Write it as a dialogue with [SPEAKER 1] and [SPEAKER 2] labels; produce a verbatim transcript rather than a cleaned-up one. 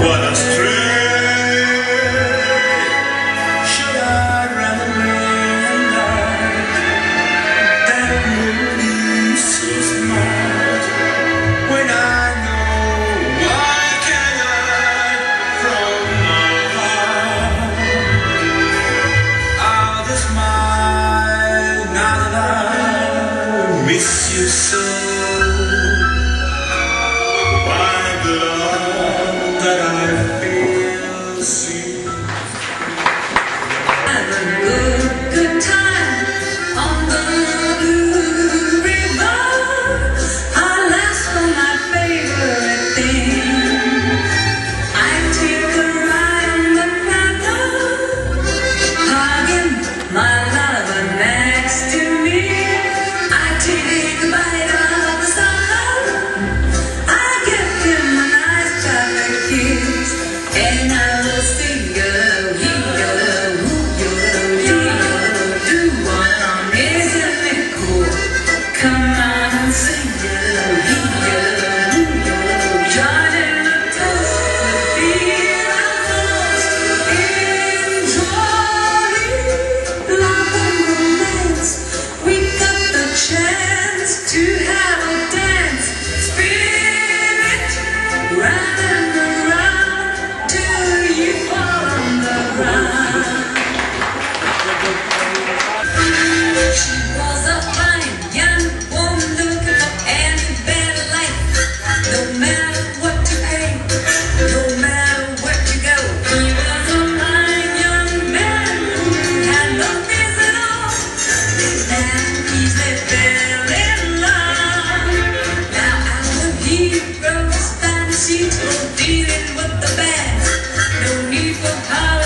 [SPEAKER 1] What a stray. Should I rather remain dark? That would be so smart. When I know I can hide from my heart, I'll just smile now that I miss you so.
[SPEAKER 2] Dealing with the bad, no need for power.